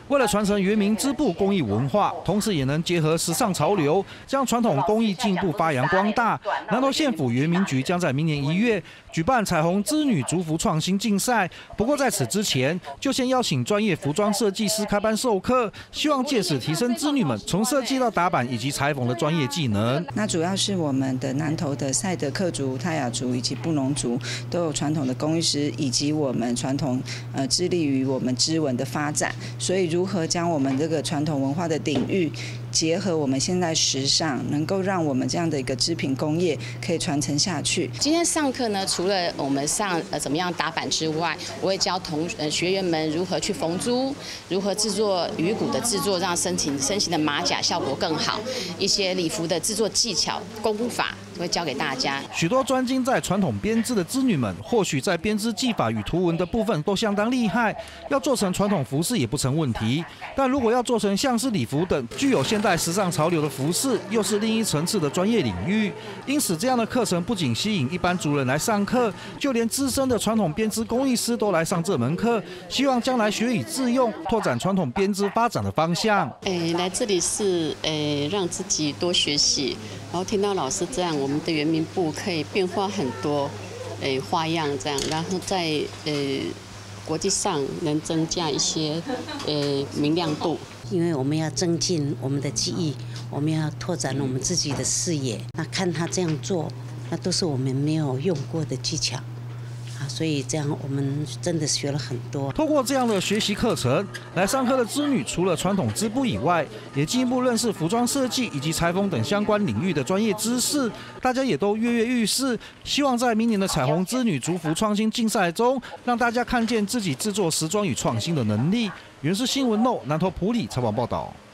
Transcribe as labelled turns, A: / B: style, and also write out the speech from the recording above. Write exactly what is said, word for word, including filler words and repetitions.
A: 为了传承原民织布工艺文化，同时也能结合时尚潮流，将传统工艺进一步发扬光大。南投县府原民局将在明年一月举办彩虹织女族服创新竞赛。不过在此之前，就先邀请专业服装设计师开班授课，希望借此提升织女们从设计到打版以及裁缝的专业技能。
B: 那主要是我们的南投的赛德克族、泰雅族以及布农族都有传统的工艺师，以及我们传统呃致力于我们织纹的发展。所以如何将我们这个传统文化的领域结合我们现在时尚，能够让我们这样的一个织品工业可以传承下去。
C: 今天上课呢，除了我们上呃怎么样打版之外，我会教同呃学员们如何去缝珠，如何制作鱼骨的制作，让身形身形的马甲效果更好，一些礼服的制作技巧功法会教给大家。
A: 许多专精在传统编织的织女们，或许在编织技法与图文的部分都相当厉害，要做成传统服饰也不成问题。但如果要做成像是礼服等具有现代时尚潮流的服饰，又是另一层次的专业领域。因此，这样的课程不仅吸引一般族人来上课，就连资深的传统编织工艺师都来上这门课，希望将来学以致用，拓展传统编织发展的方向。
D: 诶，来这里是诶让自己多学习，然后听到老师这样，我们的原民部可以变化很多诶花样这样，然后在诶国际上能增加一些诶明亮度。
E: 因为我们要增进我们的技艺，我们要拓展我们自己的视野。那看他这样做，那都是我们没有用过的技巧啊，所以这样我们真的学了很多。
A: 透过这样的学习课程，来上课的织女除了传统织布以外，也进一步认识服装设计以及裁缝等相关领域的专业知识。大家也都跃跃欲试，希望在明年的彩虹织女族服创新竞赛中，让大家看见自己制作时装与创新的能力。原视新闻 No 南投埔里采访报道。